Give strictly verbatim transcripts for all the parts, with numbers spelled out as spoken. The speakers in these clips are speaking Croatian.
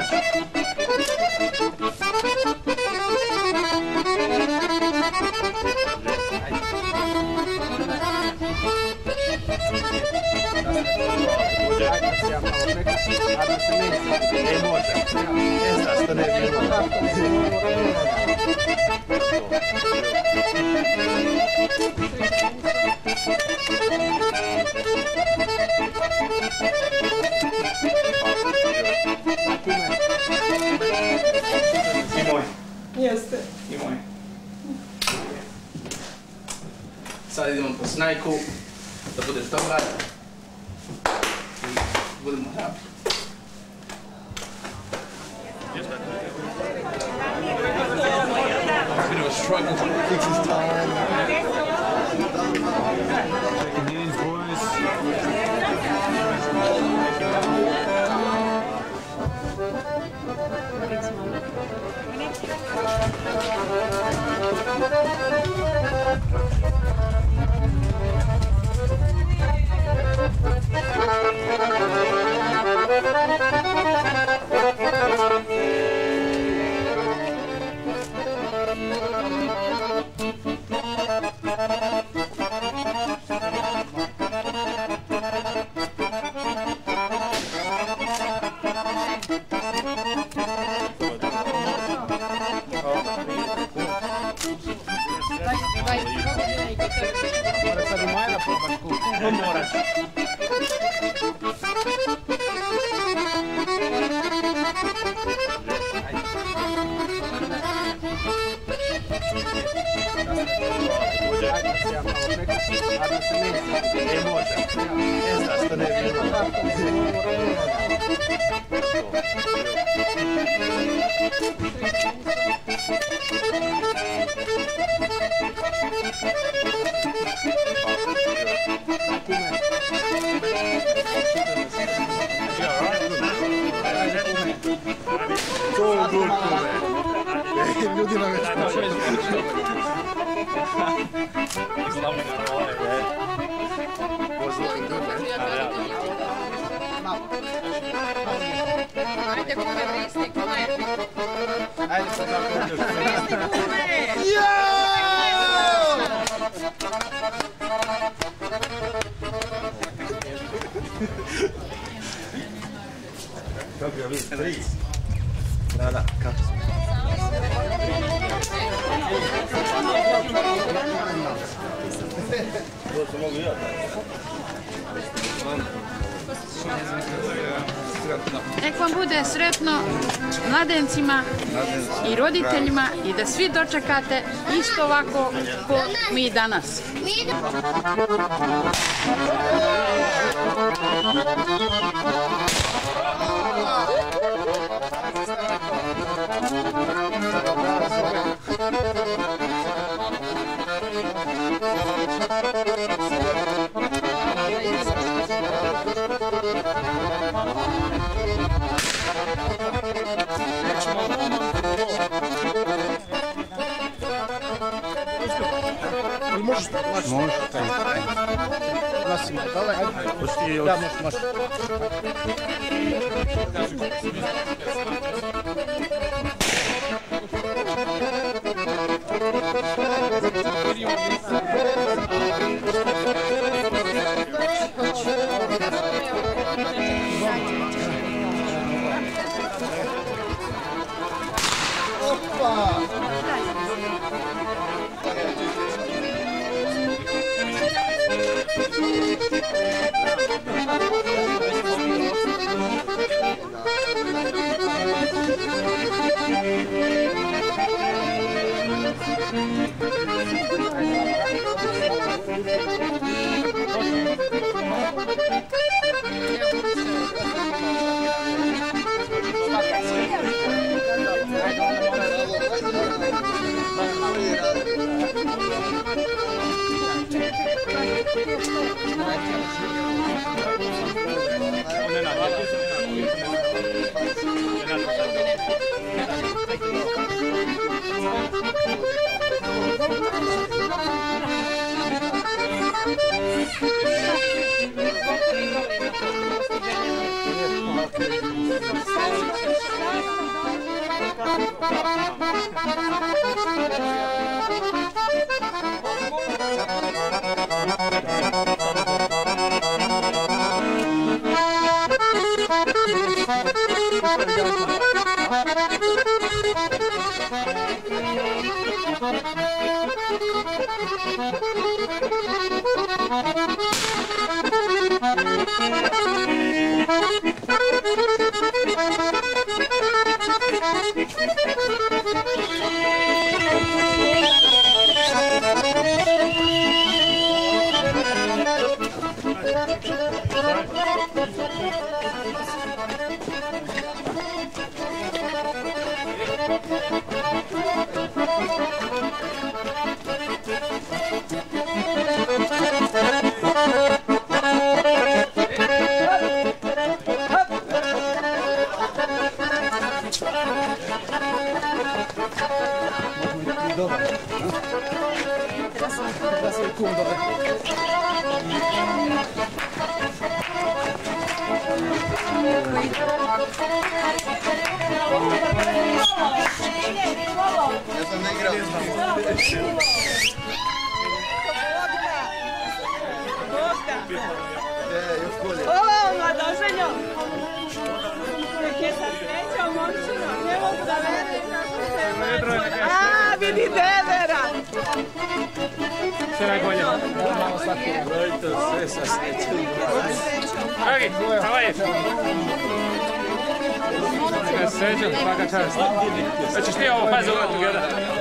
Jeste. I moj. Sad idemo po snajku, da budeš dobar. I budemo hrabri. Bit of a struggle. Takes his time. Shaking hands, boys. Moraš sad i Maja da probaš kuku. No moraš. Ne može. Ne znaš što ne bi bilo. So good, man. Ljudi nam je što. He's loving it all, man. Was looking good, man. Ajde, kume, vrisni, kume. Ajde sad da kume. Vrisni, kume. Kako je vidim? Tri. Da, da, kako smo. To se mogu ja. Nek vam bude sretno mladencima i roditeljima i da svi dočekate isto ovako ko mi danas. Možeš, možeš. Možeš. Nosi me dole, ajde. Da, možeš, možeš. Opa! O, mladoženjo! Neke sa srećom, momčino, ne mogu da verujem. A, vidi Devera! Sve najbolje. Malo slatko. Sve sa srećom. Dragi, hvala. Srećom, svaka čast. Hoćeš ti ovo pazi uvati gleda?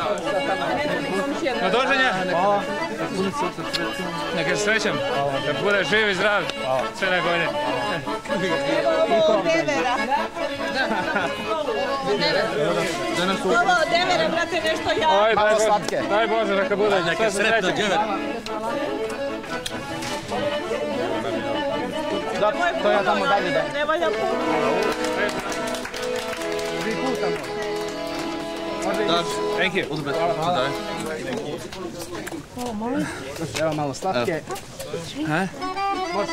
Na doženje? Hvala. Neka se srećem. Da bude živ i zdrav. Sve najbolje. Ovo Devera. Ovo Devera, brate, nešto ja. Oj, daj Bože, daj Bože, neka bude. Neka sretno Dever. Da, to ja tamo dalje da. Ne valja puno. Tri puta Da, thank you. uzme. Hvala. Evo malo slatke. Ha? Može.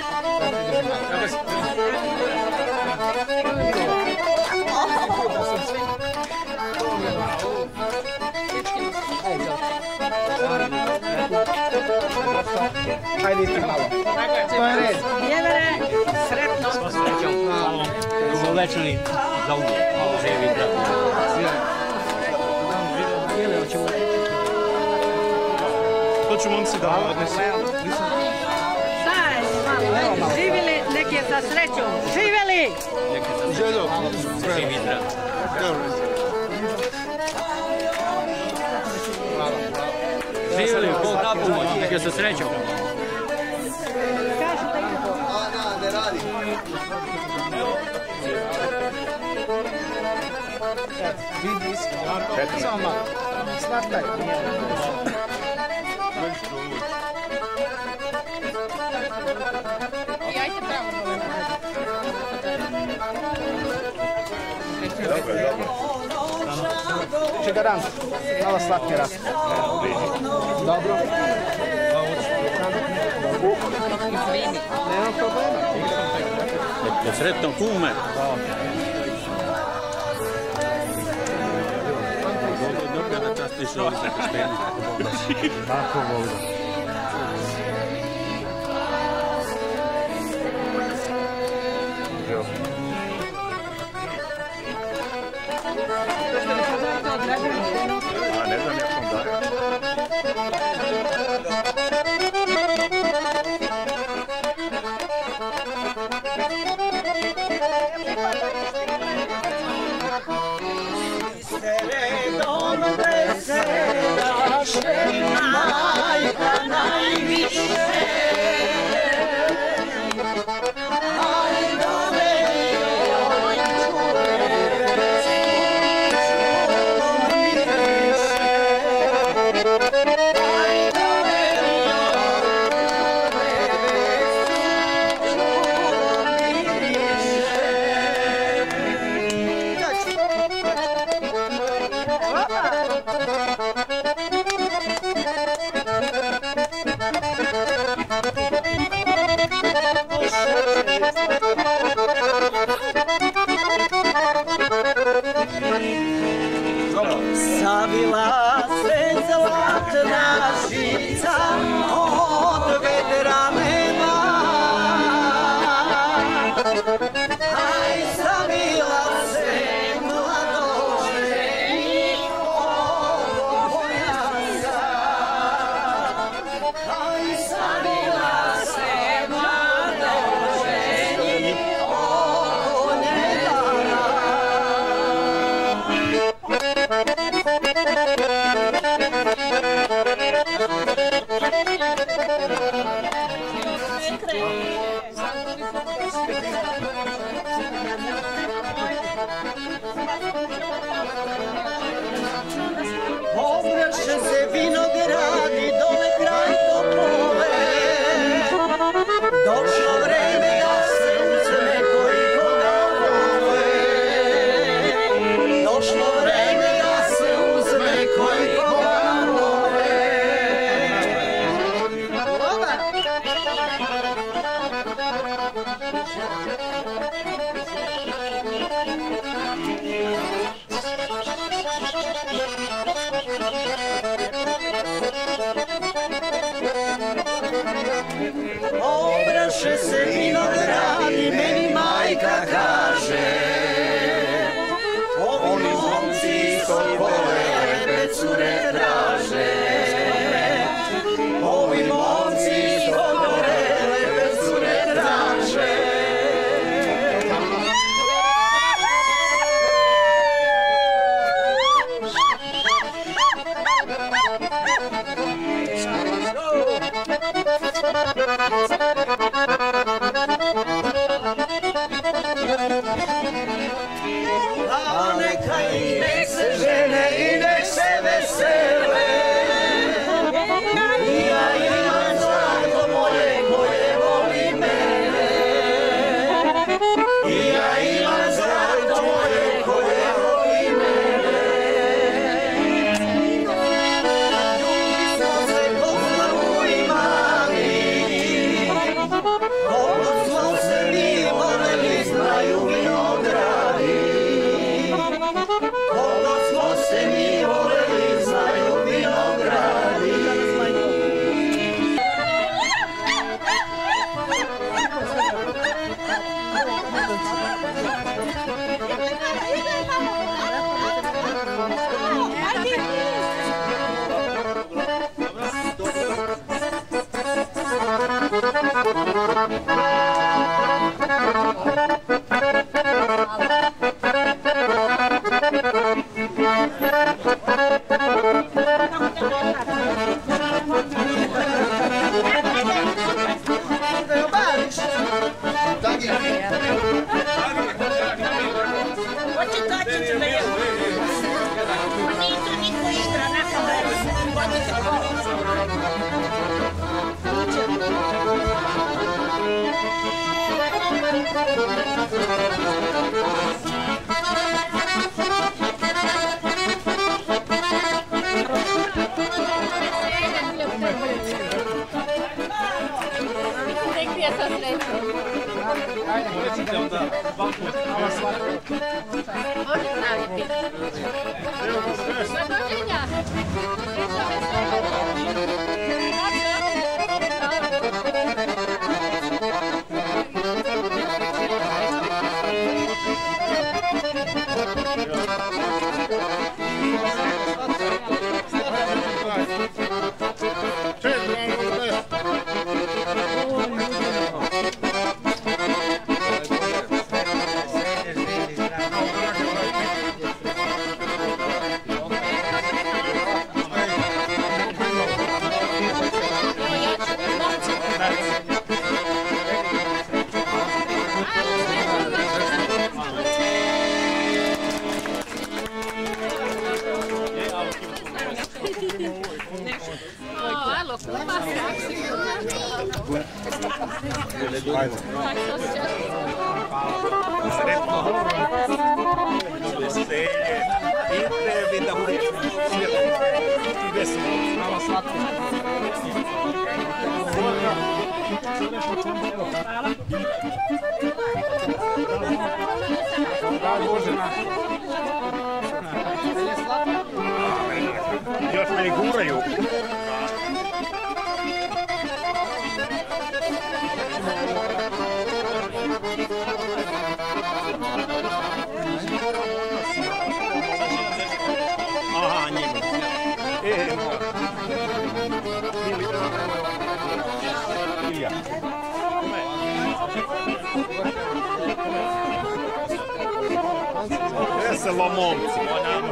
Ajde isti malo. To je red. Devere, sretno. Dugovečni za uvijek. Živi zdrav. To ću momci da odnesi. Staj, malo, živjeli, nek je sa srećom. Živjeli! Željo. Živi zdrav. Živjeli, Bog da pomoć, nek je sa srećom. Ne radi. Vidi isto. Samo malo. Slatkaj. Jajte pravo. Čega dan? Malo slatke raz. Dobro. Nema problema. Nek sretno kume. Dobro da čast više ovdje se pošteni. Tako volim. A ne znam ja sam daje. Sredom veselaš majka najviše. Ajde me joj čuje, zlatna žica od vedra nema. Aj, stavila se mladoženi od bojanca. Aj, stavila se mladoženi od nedana. Obraše se vinogradi dole kraj Topole. Došlo vreme da se uzme koji koga vole. Došlo vreme da se uzme koji koga vole. Obraše se vinogradi, meni majka kaže. Ovi momci iz Topole lepe cure traže. Ovi momci iz Topole lepe cure traže. A neka i nek se žene i nek se vesele. I ja imam zlato moje koje voli mene. I ja imam zlato moje koje voli mene. Ljubi smo se po zlovu imali. Koliko smo se mi voleli znaju vinogradi. Koliko smo se mi voleli znaju vinogradi. Još me i guraju. Veselo momci.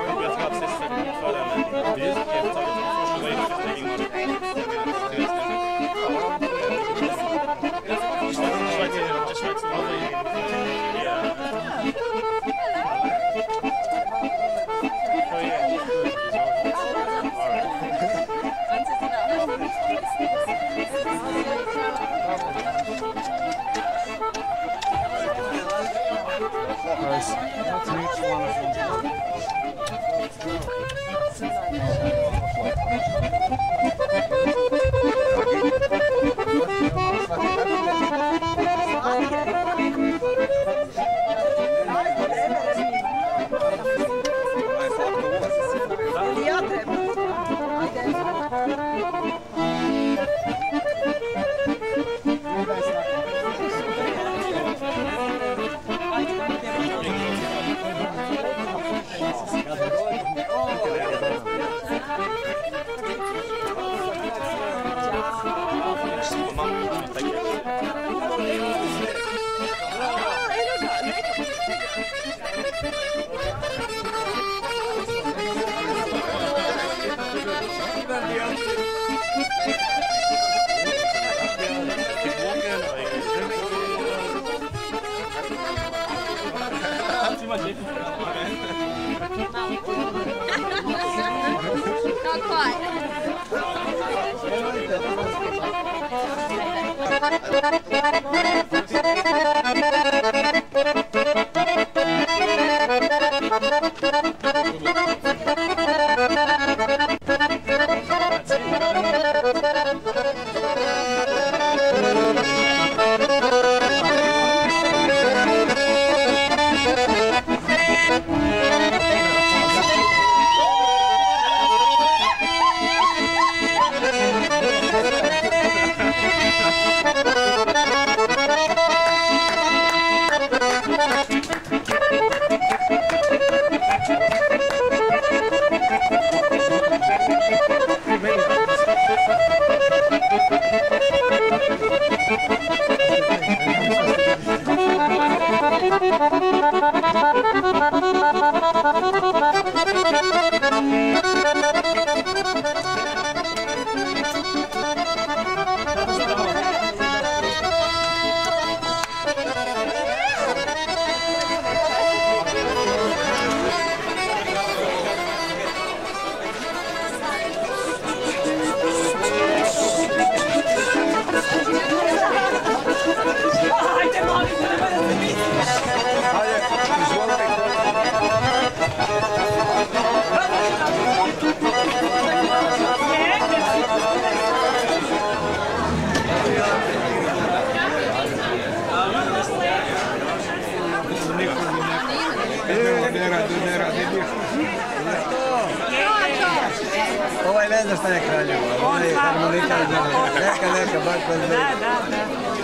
Ovaj ne zna šta je kraljevo, on je harmonika, neka, neka, baš bez veze. Da, da, da.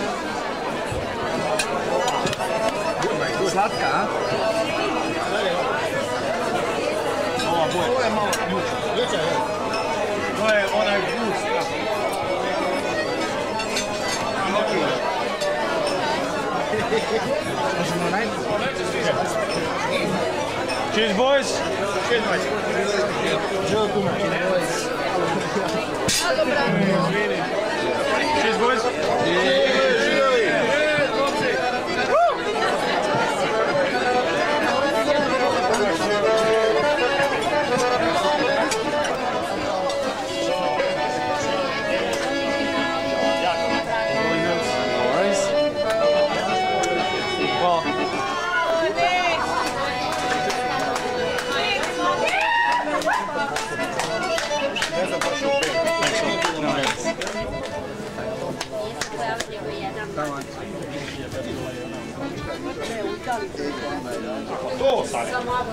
Slatka, a? Ovo je malo ljuća. To je onaj gust. Možemo najti? Cheers, boys! Cheers, boys! Joe Kuma. Cheers, boys! To sad!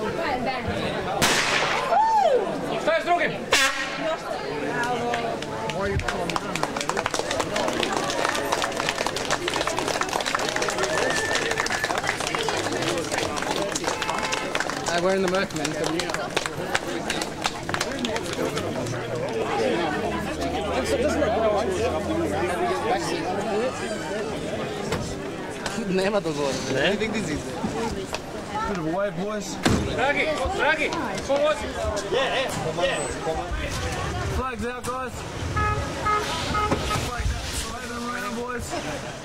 Šta je s drugim? I'm wearing the merch, man. Doesn't it? Nema dogovora. Ne? Anything disease. To the white boys. Dragi, dragi, ko vozi? Yeah, yeah, yeah. Flags out, guys. Flags out. Flags around, boys.